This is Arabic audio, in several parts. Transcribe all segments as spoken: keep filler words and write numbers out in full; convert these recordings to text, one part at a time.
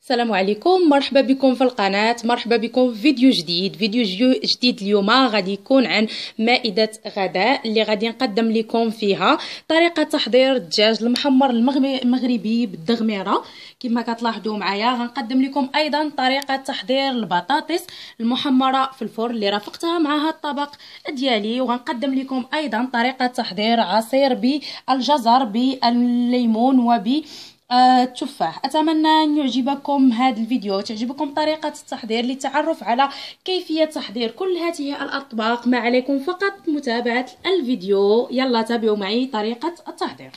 السلام عليكم، مرحبا بكم في القناة، مرحبا بكم في فيديو جديد. فيديو جديد اليوم غادي يكون عن مائدة غداء اللي غادي نقدم لكم فيها طريقة تحضير الدجاج المحمر المغربي بالدغميرة. كما كتلاحظوا معايا غنقدم لكم ايضا طريقة تحضير البطاطس المحمرة في الفرن اللي رافقتها معها الطبق ديالي، وغنقدم لكم ايضا طريقة تحضير عصير بالجزر بالليمون وب التفاح. اتمنى ان يعجبكم هذا الفيديو، تعجبكم طريقه التحضير. للتعرف على كيفيه تحضير كل هذه الاطباق ما عليكم فقط متابعه الفيديو. يلا تابعوا معي طريقه التحضير.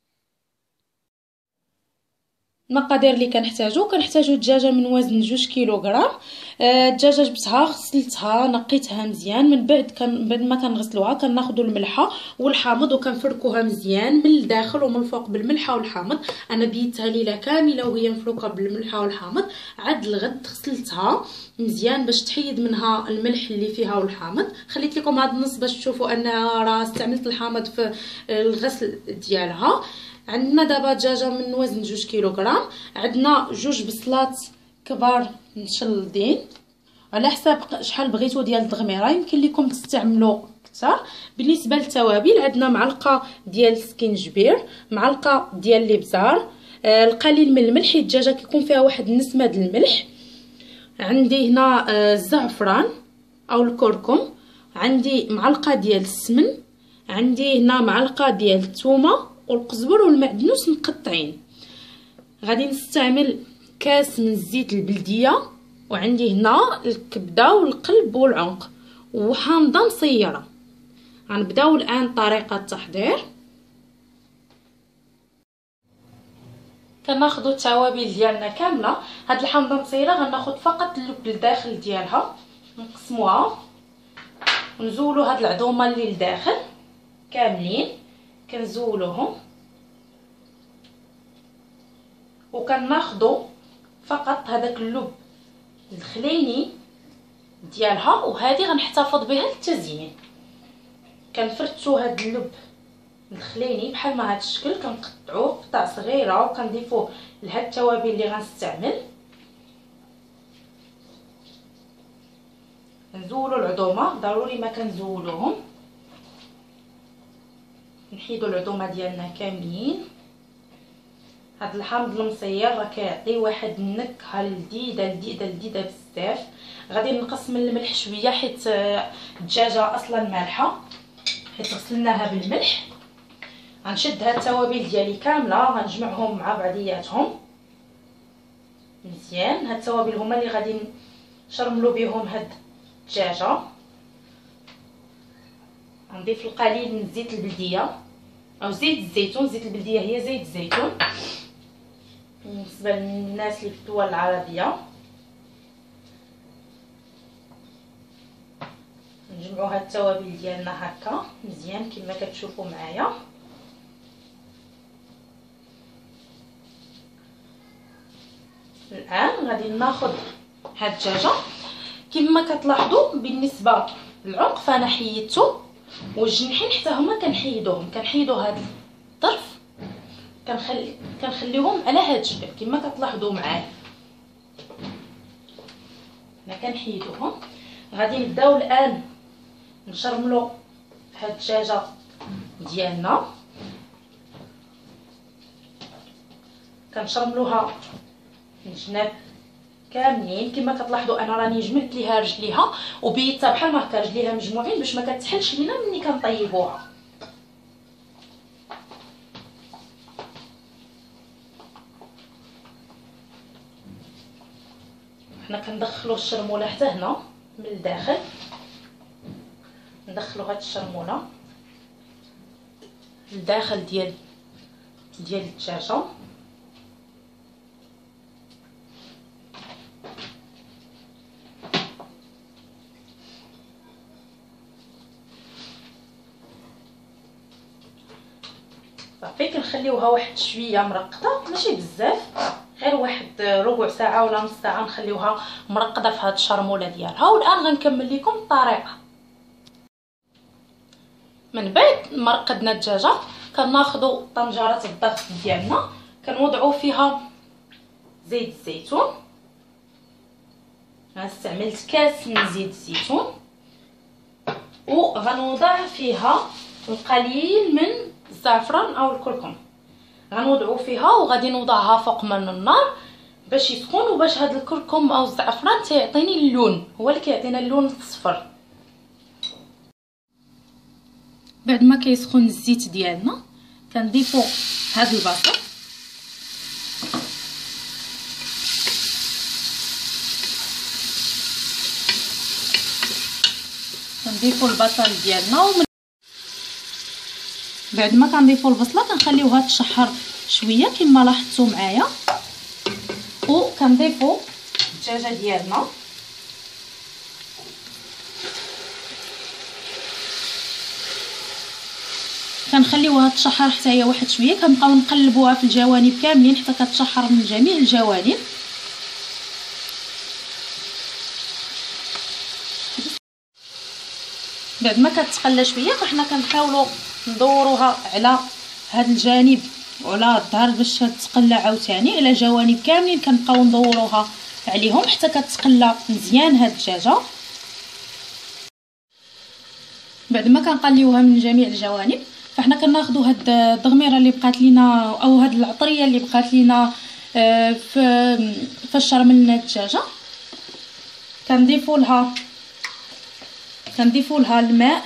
المقادير اللي كنحتاجو كنحتاجو دجاجه من وزن جوج كيلوغرام. الدجاجه جبتها غسلتها نقيتها مزيان، من بعد كان بعد ما كنغسلوها كناخذوا الملحه والحامض وكنفركوها مزيان من الداخل ومن الفوق بالملحه والحامض. انا بيتها ليله كامله وهي مفروكه بالملحه والحامض. عاد الغد غسلتها مزيان باش تحيد منها الملح اللي فيها والحامض. خليت لكم هذا النص باش تشوفوا ان راه استعملت الحامض في الغسل ديالها. عندنا دابا دجاجه من وزن جوج كيلوغرام. عندنا جوج بصلات كبار مشلضين على حساب شحال بغيتو ديال الدغميره، يمكن لكم تستعملوا كثر. بالنسبه للتوابل عندنا معلقه ديال السكينجبير، معلقه ديال الابزار، آه القليل من الملح، الدجاجه كيكون فيها واحد النسمه ديال الملح. عندي هنا آه الزعفران او الكركم، عندي معلقه ديال السمن، عندي هنا معلقه ديال الثومه والقزبر والمعدنوس مقطعين. غادي نستعمل كاس من الزيت البلديه، وعندي هنا الكبده والقلب والعنق وحامضه مصيره. غنبداو الان طريقه التحضير. كناخذوا التوابل ديالنا كامله. هاد الحامضه مصيره غناخذ فقط اللب الداخل ديالها، نقسموها ونزولوا هاد العظومه اللي لداخل كاملين، كنزولوهم وكناخذوا فقط هذاك اللب الخليني ديالها، وهذه غنحتفظ بها للتزيين. كنفرتوا هذا اللب الخليني بحال ما هذا الشكل، كنقطعوه قطع صغيره وكنضيفوه لهاد التوابل اللي غنستعمل. نزولوا العظومه، ضروري ما كنزولوهم. نحيدوا العظومه ديالنا كاملين. هاد الحامض المصير راه كيعطي واحد النكهه لذيذه لذيذه لذيذه بزاف. غادي نقص من الملح شويه حيت الدجاجه اصلا مالحه، حيت غسلناها بالملح. غنشد هاد التوابل ديالي كامله غنجمعهم مع بعضياتهم مزيان. هاد التوابل هما اللي غادي نشرملو بهم هاد الدجاجه. غنضيف القليل من زيت البلديه او زيت الزيتون. زيت البلديه هي زيت الزيتون بالنسبه للناس اللي في الدول العربيه. نجمعوا هاد التوابل ديالنا هكا مزيان كما كتشوفوا معايا. الان غادي ناخذ هاد الدجاجه. كما كتلاحظوا بالنسبه للعنق فانا حيدته، والجنحين حتى هما كنحيدوهم. كنحيدو هاد الطرف كنخلي كنخليهم على هاد الشكل كما كتلاحظوا معايا. انا كنحيدوهم. غادي نبداو الان نشرملو هاد الدجاجه ديالنا. كنشرملوها الجناب كاملين كما كتلاحظوا. انا راني جمعت ليها رجليها وبيتها بحال ما هكا رجليها مجموعين باش ما كتحلش لينا ملي كنطيبوها. حنا كندخلوا الشرموله حتى هنا من الداخل، ندخلوا هاد الشرموله للداخل ديال ديال الدجاجه. صافي كنخليوها واحد شويه مرقده، ماشي بزاف، غير واحد ربع ساعه ولا نص ساعه نخليوها مرقده في هاد الشرموله ديالها. والان غنكمل لكم الطريقه. من بعد ما رقدنا الدجاجه كناخذوا طنجره الضغط ديالنا، كنوضعوا فيها زيت الزيتون. استعملت كاس من زيت الزيتون، وغنوضع فيها القليل من الزعفران او الكركم. غنوضعو فيها وغادي نوضعها فوق من النار باش يسخن، وباش هاد الكركم او الزعفران تيعطيني اللون، هو اللي كيعطينا اللون الصفر. بعد ما كيسخن الزيت ديالنا كنضيفو هاد البصل، كنضيفو البصل ديالنا، ومن بعد ما كنضيفو البصله كنخليوها تشحر شويه كما لاحظتوا معايا، وكنضيفو الدجاجه ديالنا. كنخليوها تشحر حتى هي واحد شويه، كنبقاو نقلبوها في الجوانب كاملين حتى كتشحر من جميع الجوانب. بعد ما كتقلى شويه فحنا كنحاولوا ندوروها على هذا الجانب وعلى الظهر باش تتقلى عاوتاني على جوانب كاملين، كنبقاو ندوروها عليهم حتى كتقلى مزيان هاد الدجاجه. بعد ما كنقليوها من جميع الجوانب فحنا كناخذوا هاد الضغميره اللي بقات لينا او هاد العطريه اللي بقات لينا في فاش رملنا الدجاجه، كنضيفوا لها كنضيفوا لها الماء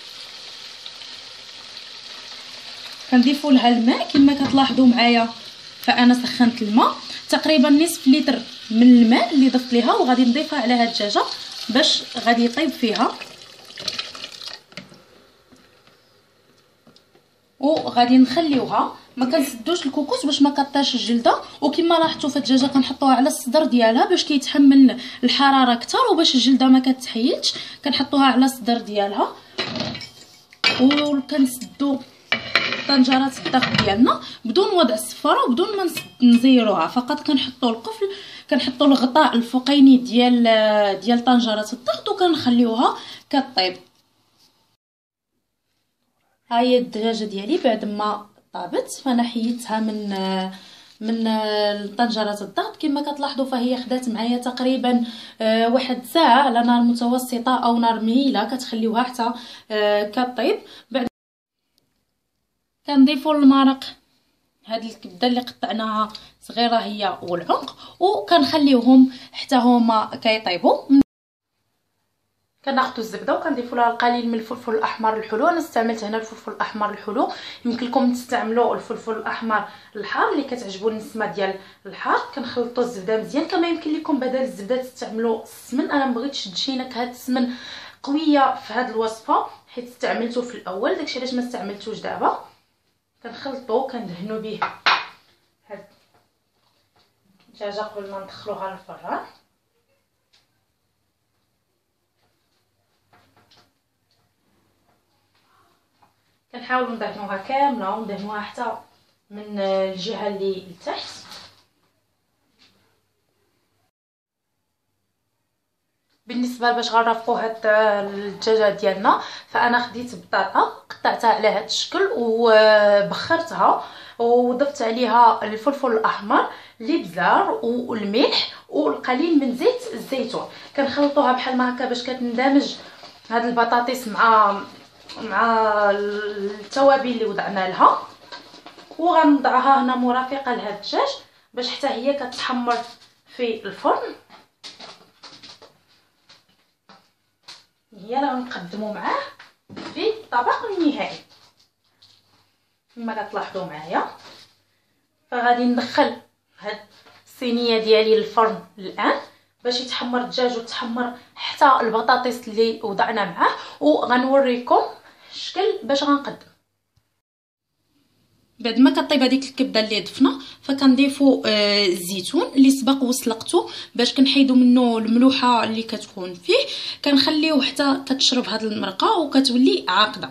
كنضيفوا لها الماء كما كتلاحظوا معايا. فانا سخنت الماء تقريبا نصف لتر من الماء اللي ضفت ليها، وغادي نضيفها على هاد الدجاجه باش غادي يطيب فيها، وغادي نخليوها. ما كنسدوش الكوكوس باش ما كطيرش الجلده، وكما لاحظتوا في الدجاجه كنحطوها على الصدر ديالها باش كيتحمل الحراره اكثر، وباش الجلده ما كتحيدش كنحطوها على الصدر ديالها. وكنسدو طنجرات الضغط ديالنا بدون وضع الصفاره وبدون ما نزيروها، فقط كنحطوا القفل كنحطوا الغطاء الفوقيني ديال ديال طنجرات الضغط وكنخليوها كطيب. ها هي الدجاجه ديالي بعد ما طابت، فانا حيدتها من من طنجرات الضغط. كما كتلاحظوا فهي خدات معايا تقريبا واحد ساعه على نار متوسطه او نار مهيله، كتخليوها حتى كطيب. بعد كنضيفوا المرق هاد الكبده اللي قطعناها صغيره هي والعنق، وكنخليوهم حتى هما كيطيبوا. كناخذوا الزبده وكنضيفوا لها القليل من الفلفل الاحمر الحلو. انا استعملت هنا الفلفل الاحمر الحلو، يمكن لكم تستعملوا الفلفل الاحمر الحار اللي كتعجبوني النسمه ديال الحار. كنخلطوا الزبده مزيان، كما يمكن لكم بدل الزبده تستعملوا السمن. انا مبغيتش تجي نكهه السمن قويه في هذه الوصفه حيت استعملته في الاول، داكشي علاش ما استعملتوش دابا. كنخلطوا كندهنوا به هاد الدجاجه قبل ما ندخلوها للفران. كنحاولوا ندهنوها كامله وندهنوها حتى من الجهه اللي لتحت. بالنسبه باش غنرافقوا هاد الدجاجه ديالنا، فانا خديت بطاطا قطعتها على هاد الشكل وبخرتها وضفت عليها الفلفل الاحمر، الابزار والملح والقليل من زيت الزيتون. كنخلطوها بحال ما هكا باش كتندمج هاد البطاطس مع مع التوابل اللي وضعنا لها، وغنضعها هنا مرافقه لهاد الدجاج باش حتى هي كتحمر في الفرن. هي اللي غنقدموا معاه في الطبق النهائي كما كتلاحظوا معايا. فغادي ندخل هاد الصينيه ديالي للفرن الان باش يتحمر الدجاج وتحمر حتى البطاطس اللي وضعنا معاه، وغنوريكم الشكل باش غنقدم. بعد ما كطيب هذيك الكبده اللي ضفنا فكنضيفوا آه الزيتون اللي سبق وسلقته باش كنحيدوا منه الملوحه اللي كتكون فيه. كنخليوه حتى كتشرب هذه المرقه وكتولي عاقده.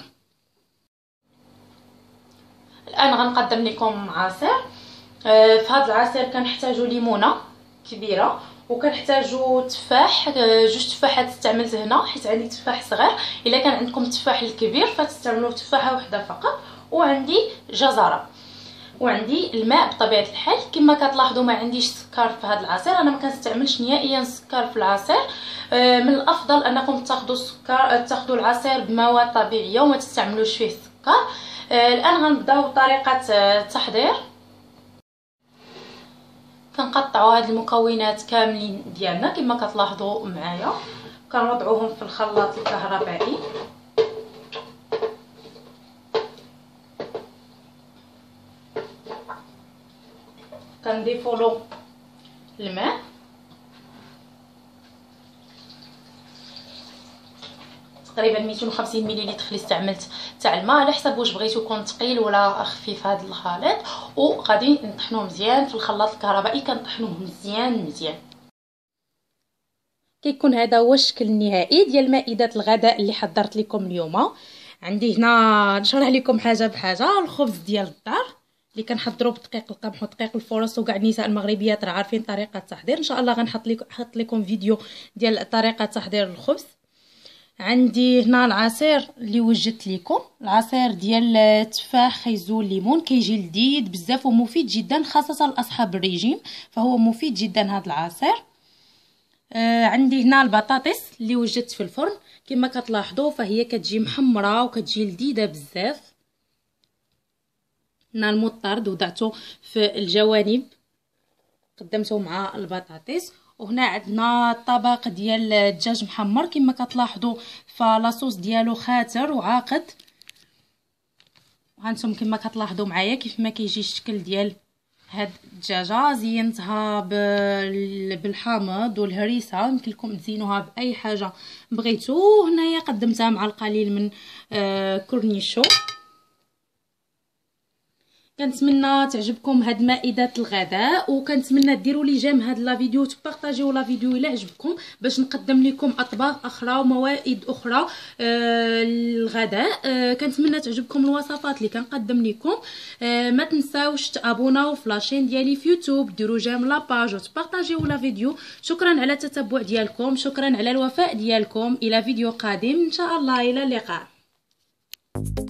الان غنقدم لكم عصير. آه في هذا العصير كنحتاجوا ليمونه كبيره، وكنحتاجوا تفاح، جوج تفاحات استعملت هنا حيت عندي تفاح صغير. الا كان عندكم التفاح الكبير فتستعملوا تفاحه واحده فقط، وعندي جزره. وعندي الماء بطبيعه الحال. كما كتلاحظوا ما عنديش سكر في هذا العصير، انا ما كنستعملش نهائيا السكر في العصير. من الافضل انكم تاخذوا السكر تاخذوا العصير بمواد طبيعيه وما تستعملوش فيه السكر. الان غنبداو بطريقه التحضير. كنقطعوا هاد المكونات كاملين ديالنا كما كتلاحظوا معايا، كنوضعوهم في الخلاط الكهربائي. كنضيفوا له الماء، تقريبا مئتين وخمسين مليلتر اللي استعملت تاع الماء، على حسب واش بغيتو يكون ثقيل ولا خفيف هذا الخليط. وغادي نطحنوه مزيان في الخلاط الكهربائي، كنطحنوه مزيان مزيان. كيكون هذا هو الشكل النهائي ديال مائده الغداء اللي حضرت لكم اليوم. عندي هنا نشرح لكم حاجه بحاجه، الخبز ديال الدار اللي كنحضروا بدقيق القمح ودقيق الفورص، وكاع النساء المغربيات راه عارفين طريقه التحضير. ان شاء الله غنحط لكم حط لكم فيديو ديال طريقه تحضير الخبز. عندي هنا العصير اللي وجدت لكم، العصير ديال التفاح خيزون ليمون، كيجي لذيذ بزاف ومفيد جدا خاصه لاصحاب الريجيم، فهو مفيد جدا هذا العصير. آه عندي هنا البطاطس اللي وجدت في الفرن، كما كتلاحظوا فهي كتجي محمره وكتجي لذيذه بزاف. هنا المطرد وضعته في الجوانب قدمته مع البطاطس. وهنا عندنا الطبق ديال الدجاج محمر، كما كتلاحظوا فلاصوص ديالو خاتر وعاقد. وهانتم كما كتلاحظوا معايا كيف ما كيجي الشكل ديال هاد الدجاجه. زينتها بالحامض والهريسه، يمكن لكم تزينوها باي حاجه بغيتو. هنايا قدمتها مع القليل من آه كورنيشو. كنتمنى تعجبكم هاد مائده الغداء، وكنتمنى ديروا لي جيم هاد لا فيديو وتبارطاجيو لا فيديو الا عجبكم، باش نقدم لكم اطباق اخرى وموائد اخرى آه الغداء. آه كنتمنى تعجبكم الوصفات اللي كنقدم لكم. آه ما تنساوش تابوناو في لاشين ديالي في يوتيوب، ديروا جيم لاباج وتبارطاجيو لا فيديو. شكرا على التتبع ديالكم، شكرا على الوفاء ديالكم. الى فيديو قادم ان شاء الله، الى اللقاء.